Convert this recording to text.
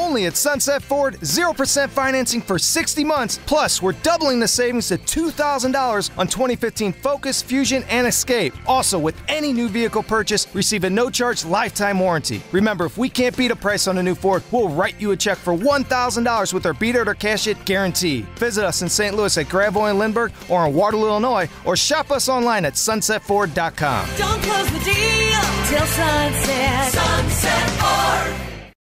Only at Sunset Ford, 0% financing for 60 months. Plus, we're doubling the savings to $2,000 on 2015 Focus, Fusion, and Escape. Also, with any new vehicle purchase, receive a no-charge lifetime warranty. Remember, if we can't beat a price on a new Ford, we'll write you a check for $1,000 with our Beat It or Cash It guarantee. Visit us in St. Louis at Gravois and Lindbergh or in Waterloo, Illinois, or shop us online at sunsetford.com. Don't close the deal till sunset. Sunset Ford.